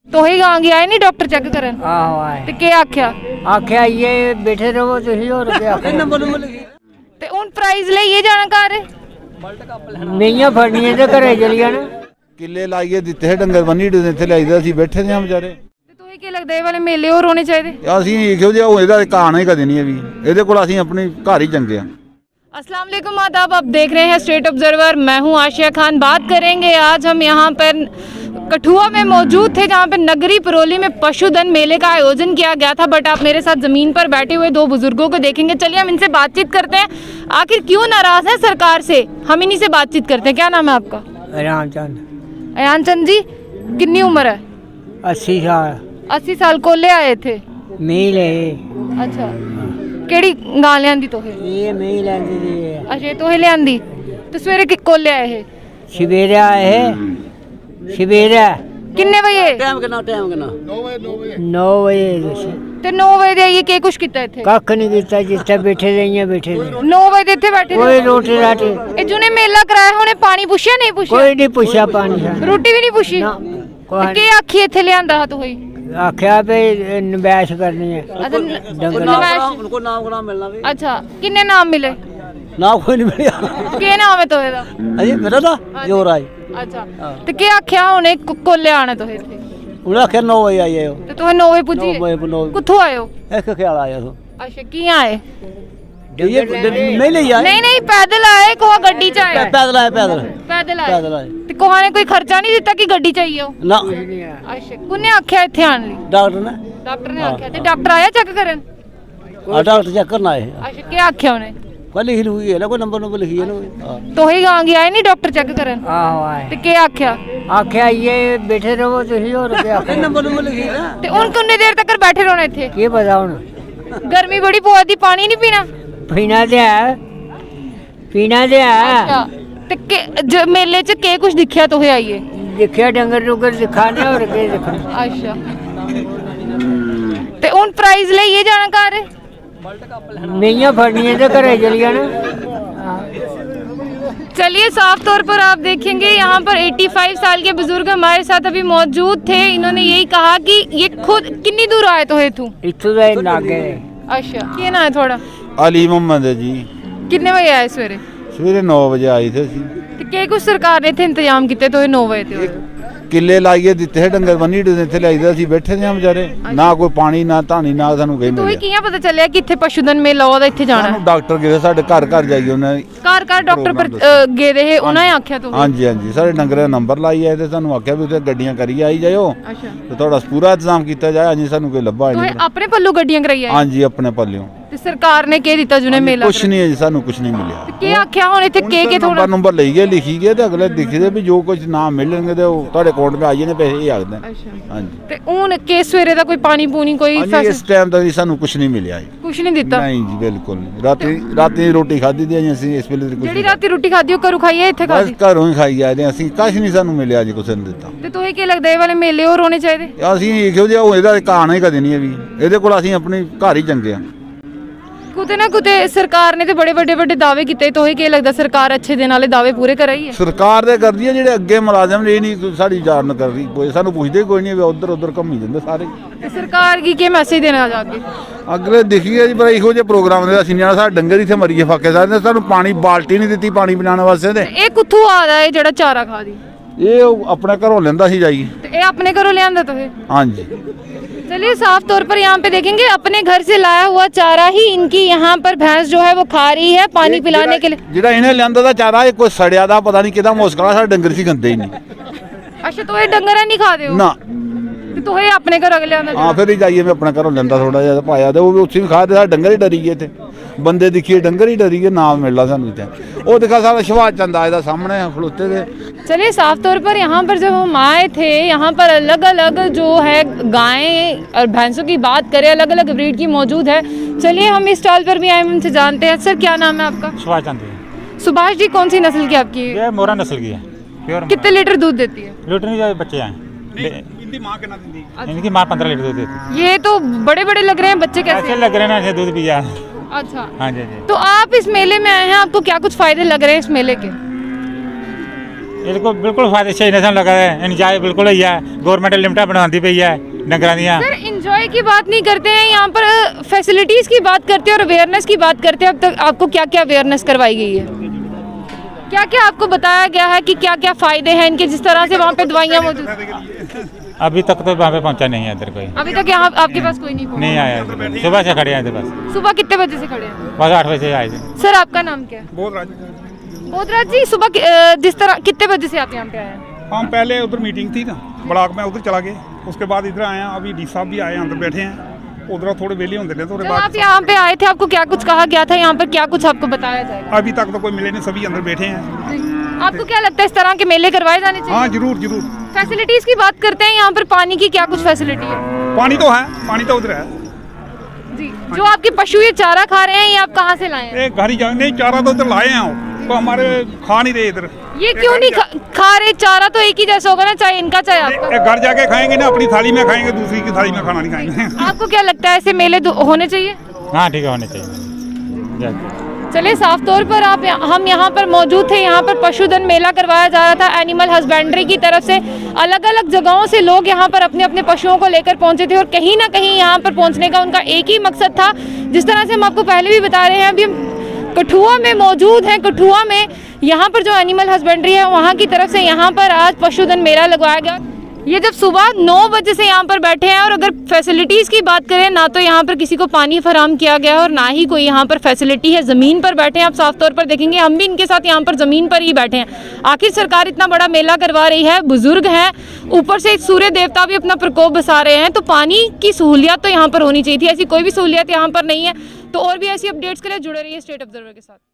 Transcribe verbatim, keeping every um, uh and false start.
तो ही गांव गया नहीं डॉक्टर चेक करन आहो आए ते के आख्या आख्या ये बैठे रहो तुसी और क्या ते हुन प्राइज लेइए जाना घर मेइयां फड़नियां ते घरे चली जाना किले लाइए दिते डंगर बन्नी इत्थे लाइदे ਅਸੀਂ ਬੈਠੇ ਨੇ बेचारे ਤੇ ਤੋਹੀ ਕੀ ਲੱਗਦਾ ਇਹ ਵਾਲੇ ਮੇਲੇ ਹੋਰ ਹੋਣੇ ਚਾਹੀਦੇ ਅਸੀਂ ਇਹੋ ਜਿਹਾ ਇਹਦਾ ਕਹਾਣਾ ਹੀ ਕਦੇ ਨਹੀਂ ਹੈ ਵੀ ਇਹਦੇ ਕੋਲ ਅਸੀਂ ਆਪਣੀ ਘਰ ਹੀ ਚੰਗੇ ਆ। अस्सलाम वालेकुम आदाब, आप देख रहे हैं स्टेट ऑब्जर्वर। मैं हूं आशिया खान। बात करेंगे आज हम यहाँ पर कठुआ में मौजूद थे जहाँ पर नगरी परोली में पशुधन मेले का आयोजन किया गया था। बट आप मेरे साथ ज़मीन पर बैठे हुए दो बुजुर्गों को देखेंगे। चलिए हम इनसे बातचीत करते हैं, आखिर क्यों नाराज़ है सरकार से। हम इन्हीं से बातचीत करते हैं। क्या नाम है आपका? अयान चंद। अयान चंद जी, कितनी उम्र है? अस्सी साल। अस्सी साल को ले आए थे? मेल है। अच्छा, केड़ी गां लियांदी तोहे? ये मेल आंदी दी है। अच्छा, तोहे लियांदी तो सवेरे कि कोल ले आए है? सवेरे आए है। सवेरे किन्ने बजे? टाइम कितना टाइम कितना? नौ बजे। नौ बजे ते नौ बजे आइए के कुछ कीता इथे? कख नहीं कीता, जिथे बैठे रहिए बैठे रहे। नौ बजे इथे बैठे कोई रोटी राटी ए जुने मेला कराया होने पानी पुछया नहीं पुछया? कोई नहीं पूछा पानी सा। रोटी भी नहीं पुछी? कोई के आखी इथे लियांदा हा तोही? आख्या पे नबैश करनी है। अच्छा, डंगर उनको नाम का नाम मिलना भी। अच्छा, किन्ने नाम मिले? नाम कोई नहीं मिला। के नाम है तोहे दा? अजी मेरा ना जोराज। अच्छा, ते के आख्या होने कोले आने तोहे थे? उन्हें आख्या नौ बजे आई हो। ते तोहे नौ बजे पुजी? कुथों आए हो? एक ख्याल आया तो। अच्छा, कियां आए? ये नहीं ले आए। नहीं नहीं पैदल आए, कोहा गड्डी च आए? पैदल आए पैदल पैदल आए। पैदल आए। ते कोहा ने कोई खर्चा नहीं दिता कि गड्डी चाहिए हो? ना। अच्छा, कुने आख्या इथे आने लई? डॉक्टर ने। डॉक्टर ने आख्या ते डॉक्टर आया चेक करन? हां, डॉक्टर चेक करना आए। अच्छा, के आख्या उन्हें? कोई लिखी हुई है ना, कोई नंबर नंबर लिखी है ना। तो ही गांव गया नहीं डॉक्टर चेक करन? आहो आए। ते के आख्या? आख्या ये बैठे रहो तुसी और क्या नंबर नंबर लिखी है ना। ते उन कितने देर तक बैठे रहना इथे? के पता हुन? गर्मी बड़ी पौदी, पानी नहीं पीना? पीना दे है, पीना दे है। अच्छा, ते के ज मेले च के कुछ दिखया तो है आइए? दिखया डंगर डुगर दिखाने और के दिखना। अच्छा, ते उन प्राइज ले ये जाना घर मेइयां फड़नियां ते घरे चली जाना। चलिए, साफ तौर पर आप देखेंगे यहाँ पर पचासी साल के बुजुर्ग हमारे साथ अभी मौजूद थे। इन्होंने यही कहा कि ये खुद कितनी दूर आए तो है तू? इत्थों दा लागे। अच्छा, क्या ना है थोड़ा? अली मोहम्मद है जी। कितने बजे आए सवेरे? सवेरे नौ बजे आए थे ਅਸੀਂ। ਤੇ ਕੀ ਕੁਝ ਸਰਕਾਰ ਨੇ ਇੱਥੇ ਇੰਤਜ਼ਾਮ ਕੀਤੇ ਤੋਂ नौ ਵਜੇ ਤੇ ਹੋਏ? ਕਿੱਲੇ ਲਾਈਏ ਦਿੱਤੇ ਡੰਗਰ ਬੰਨੀ ਇੱਥੇ ਲਾਈਦਾ ਅਸੀਂ ਬੈਠੇ ਨੇ ਵਿਚਾਰੇ, ਨਾ ਕੋਈ ਪਾਣੀ ਨਾ ਧਾਣੀ ਨਾ ਸਾਨੂੰ ਕੋਈ ਮਿਲਿਆ। ਤੂੰ ਕਿਵੇਂ ਪਤਾ ਚੱਲਿਆ ਕਿ ਇੱਥੇ ਪਸ਼ੂਧਨ ਮੇਲਾ ਉਹਦਾ ਇੱਥੇ ਜਾਣਾ? ਡਾਕਟਰ ਗਏ ਸਾਡੇ ਘਰ ਘਰ ਜਾਈਏ ਉਹਨਾਂ ਘਰ ਘਰ ਡਾਕਟਰ ਪਰ ਗਏ ਰਹੇ, ਉਹਨਾਂ ਨੇ ਆਖਿਆ ਤੂੰ? ਹਾਂਜੀ ਹਾਂਜੀ, ਸਾਡੇ ਡੰਗਰਾਂ ਦਾ ਨੰਬਰ ਲਾਈ ਆਏ ਤੇ ਸਾਨੂੰ ਆਖਿਆ ਵੀ ਉੱਥੇ ਗੱਡੀਆਂ ਕਰੀ ਆਈ ਜਾਇਓ। ਅੱਛਾ, ਤੇ ਤੁਹਾਡਾ ਪੂਰਾ ਇੰਤਜ਼ਾਮ ਕੀਤਾ ਜਾਏ। ਹਾਂਜੀ, ਸਾਨੂੰ ਕੋਈ ਲੱਭਾ ਨਹੀਂ। ਤੂੰ ਆਪਣੇ ਪੱਲੋਂ ਗੱਡੀਆਂ ਕਰਾਈ ਆਏ? ਹਾਂਜੀ, ਆਪਣੇ ਪੱਲਿਓਂ। ਤੇ ਸਰਕਾਰ ਨੇ ਕੀ ਦਿੱਤਾ ਜੁਨੇ ਮੇਲਾ? ਕੁਛ ਨਹੀਂ ਹੈ ਜੀ, ਸਾਨੂੰ ਕੁਛ ਨਹੀਂ ਮਿਲਿਆ। ਕੀ ਆਖਿਆ ਹੁਣ ਇੱਥੇ ਕੇ ਕੇ ਥੋੜਾ ਨੰਬਰ ਲਈ ਗਏ, ਲਿਖੀ ਗਏ ਤੇ ਅਗਲੇ ਦਿਖਦੇ ਵੀ ਜੋ ਕੁਝ ਨਾਮ ਮਿਲਣਗੇ ਤੇ ਉਹ ਤੁਹਾਡੇ ਅਕਾਊਂਟ 'ਤੇ ਆ ਜਾਣੇ ਪੈਸੇ ਹੀ ਆਖਦੇ। ਅੱਛਾ, ਹਾਂਜੀ। ਤੇ ਹੁਣ ਕੇ ਸਵੇਰੇ ਦਾ ਕੋਈ ਪਾਣੀ ਪੂਣੀ ਕੋਈ ਇਸ ਟਾਈਮ ਦਾ ਸਾਨੂੰ ਕੁਛ ਨਹੀਂ ਮਿਲਿਆ ਜੀ। ਕੁਛ ਨਹੀਂ ਦਿੱਤਾ? ਨਹੀਂ ਜੀ, ਬਿਲਕੁਲ ਨਹੀਂ। ਰਾਤੀ ਰਾਤੀ ਰੋਟੀ ਖਾਧੀ ਦੀ ਅਸੀਂ ਇਸ ਵੇਲੇ ਕੁਝ ਜਿਹੜੀ ਰਾਤੀ ਰੋਟੀ ਖਾਧੀ ਉਹ ਘਰੋਂ ਖਾਈ ਹੈ ਇੱਥੇ ਖਾਧੀ? ਬਸ ਘਰੋਂ ਹੀ ਖਾਈ ਜਾ ਰਹੇ ਅਸੀਂ, ਕੁਛ ਨਹੀਂ ਸਾਨੂੰ ਮਿਲਿਆ ਜੀ, ਕੁਛ ਨਹੀਂ ਦਿੱਤਾ। ਤੇ ਤੋਹੇ ਕੀ ਲੱਗਦਾ ਇਹ ਵਾਲੇ ਮੇਲੇ ਹੋਰ ਹੋਣੇ ਚਾਹੀਦੇ? ਅਸੀਂ ਇਹੋ ਜਿਹਾ ਇਹਦਾ ਕਹਾਣਾ ਹੀ ਕਦੇ ਨਹੀਂ ਹੈ ਵੀ ਇਹਦੇ ਕੋਲ ਅਸੀਂ ਆਪਣੀ ਘਰ ਹੀ ਚੰਗੇ ਆ। कुते ना कुते सरकार ने तो बड़े बड़े बड़े दावे किए, तो ही क्या लगता सरकार अच्छे दिन वाले दावे पूरे कर रही है? सरकार दे कर दी है, जेडे अगे मुलाजम ने नहीं साडी जान कर रही, कोई सानू पुछदे कोई नहीं, उधर उधर घूमी जांदे सारे। सरकार की क्या मैसेज देना जाके? अगले देखिए जी, पर इहो जे प्रोग्राम दे असीं नियाणा साडे डंगर इत्थे मरीए फाके सारे, सानू पानी बाल्टी नहीं दित्ती पानी पिलाने वास्ते। ते ये कित्थों आदा है जेड़ा चारा खा दी? ये अपने घरों लेंदा सी जाई। ते ये अपने घरों ले आंदा तो है? हां जी। चलिए, साफ तौर पर यहाँ पे देखेंगे अपने घर से लाया हुआ चारा ही इनकी यहाँ पर भैंस जो है वो खा रही है पानी पिलाने के लिए। जेड़ा इन्हें लियांदा दा चारा ये कोई सड़िया दा पता नहीं किदा मुस्कला, साडे डंगर सी गंदे ही नहीं। अच्छा, तो ये डंगर नहीं खा दे हो? ना, तो ये अपने घर अगले आंदा? हां, फिर ही जाइए मैं अपने घरों लेंदा थोड़ा जिहा पाया ते वो भी उत्थे भी खा दे, साडे डंगर ही डरी गए थे। बंदे दिखिए डंगर ही डरी गए, नाम मिलना सानू इत्थे। ओ देखा सारा शवाज चंद आज दा सामने खलोते थे। चलिए, साफ तौर पर यहाँ पर जब हम आए थे, यहाँ पर अलग अलग जो है गायें और भैंसों की बात करें, अलग अलग ब्रीड की मौजूद है। चलिए, हम इस स्टॉल पर भी आए, उनसे जानते हैं। सर, क्या नाम है आपका? सुभाष चंद। सुभाष जी, कौन सी नस्ल की आपकी? ये मोरा नस्ल की है, प्योर। कितने लीटर दूध देती है? लीटर नहीं, बच्चे हैं। इनकी माँ कितना देती है? इनकी माँ पंद्रह लीटर दूध देती है। ये तो बड़े बड़े लग रहे हैं, बच्चे कैसे ऐसे लग रहे हैं ना, दूध पिया। अच्छा, हाँ जी जी। तो आप इस मेले में आए हैं, आपको क्या कुछ फायदे लग रहे हैं इस मेले के? ये देखो बिल्कुल फायदेशील नशन लगा है इंजॉय बिल्कुल ही है गवर्नमेंट लिमिटा बनवाती पई है डंगरां दियां। सर इंजॉय की बात नहीं करते हैं यहाँ पर, फैसिलिटीज़ की बात करते हैं और अवेयरनेस की बात करते हैं। अब तक आपको क्या क्या अवेयरनेस करवाई गई है, क्या क्या आपको बताया गया है कि क्या क्या फ़ायदे हैं इनके, जिस तरह से वहाँ पे दवाइयाँ मौजूद? अभी तक तो वहाँ पे पहुँचा नहीं है इधर कोई, अभी तक यहाँ आपके पास कोई नहीं पहुंचा? नहीं आया इधर। सुबह से खड़े हैं इधर बस। सुबह कितने बजे से खड़े हैं? बस आठ बजे आए थे। सर आपका नाम क्या है? बोधराज। बोधराज जी, सुबह कि- अ, जिस तरह कितने बजे से आप यहाँ पे आए हैं? हम पहले उधर मीटिंग थी ना ब्लॉक में, उधर चला गए, उसके बाद इधर आए हैं। अभी डी साहब भी आए हैं, अंदर बैठे हैं, उधर थोड़े वेले होते थे। तो जब आप यहाँ पे आए थे आपको क्या कुछ कहा गया था, यहाँ पर क्या कुछ आपको बताया जाएगा? अभी तक तो कोई मिले नहीं, सभी अंदर बैठे हैं। आपको क्या लगता है इस तरह के मेले करवाए जाने चाहिए? हाँ जरूर जरूर। फैसिलिटीज की बात करते हैं, यहाँ पर पानी की क्या कुछ फैसिलिटी है? पानी तो है, पानी तो उधर है जी। जो आपके पशु ये चारा खा रहे हैं ये आप कहाँ से लाए हैं? एक घर ही जा नहीं, चारा तो उधर लाए हैं वो, तो हमारे खा नहीं रहे इधर। ये क्यों नहीं खा, खा रहे? चारा तो एक ही जैसा होगा ना, चाहे इनका चाहे आपका। एक घर जाके खाएंगे ना, अपनी थाली में खाएंगे, दूसरी की थाली में खाना नहीं खाएंगे। आपको क्या लगता है ऐसे मेले दो- होने चाहिए? हाँ ठीक है होने चाहिए। चलिए, साफ तौर पर आप हम यहाँ पर मौजूद थे। यहाँ पर पशुधन मेला करवाया जा रहा था एनिमल हस्बेंड्री की तरफ से। अलग अलग जगहों से लोग यहाँ पर अपने अपने पशुओं को लेकर पहुँचे थे और कहीं ना कहीं यहाँ पर पहुँचने का उनका एक ही मकसद था। जिस तरह से हम आपको पहले भी बता रहे हैं, अभी हम कठुआ में मौजूद हैं। कठुआ में यहाँ पर जो एनिमल हस्बेंड्री है वहाँ की तरफ से यहाँ पर आज पशुधन मेला लगवाया गया। ये जब सुबह नौ बजे से यहाँ पर बैठे हैं और अगर फैसिलिटीज़ की बात करें, ना तो यहाँ पर किसी को पानी फराम किया गया है और ना ही कोई यहाँ पर फैसिलिटी है। ज़मीन पर बैठे हैं, आप साफ तौर पर देखेंगे, हम भी इनके साथ यहाँ पर ज़मीन पर ही बैठे हैं। आखिर सरकार इतना बड़ा मेला करवा रही है, बुजुर्ग हैं, ऊपर से सूर्य देवता भी अपना प्रकोप बसा रहे हैं, तो पानी की सहूलियत तो यहाँ पर होनी चाहिए थी। ऐसी कोई भी सहूलियत यहाँ पर नहीं है। तो और भी ऐसी अपडेट्स के लिए जुड़े रहिए स्टेट ऑब्जर्वर के साथ।